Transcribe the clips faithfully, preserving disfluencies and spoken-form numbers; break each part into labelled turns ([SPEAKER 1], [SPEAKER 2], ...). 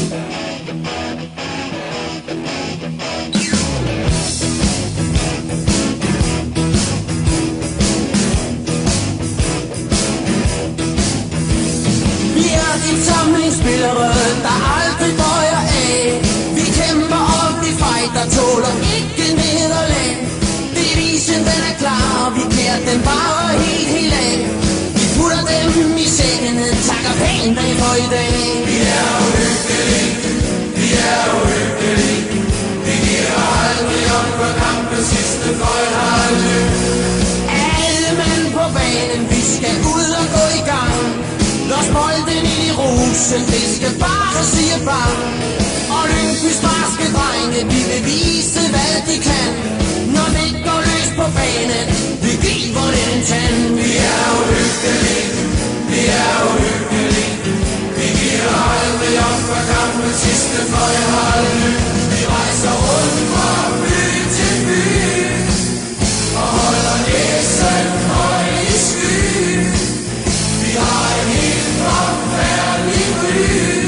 [SPEAKER 1] En samlingsspillere, der aldrig bøjer af. Vi kæmper og vi fighter, tåler ikke nederlag. Devisen den er klar, vi klæder den bare helt, helt af. Vi putter dem i sengene, takker pænt af for i dag. Vi er uhyggelige, vi er uhyggelige. Vi giver aldrig op for kampens sidste fløjt har løb. Alle mænd på banen, vi skal ud og gå i gang. Los bolden i rosen, det skal bare sige bang. Olympisk barske drenge, vi vil vise hvad de kan. Når det går løs på banen, vi giver det en tand. Vi er uhyggelige, vi er uhyggelige. Vi giver aldrig op for kampens sidste fløjt har løb. Vi rejser rundt fra by til by og holder næsen høj i skyen. Vi har en helt forfærdelig by.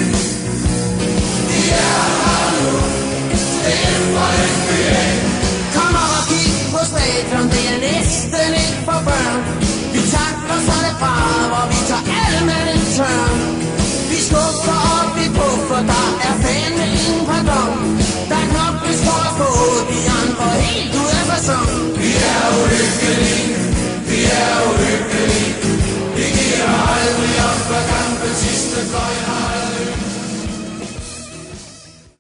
[SPEAKER 1] Det er Hallo, det er fra Lyngby. Kom og kig på stadion, det er næsten ikke for børn.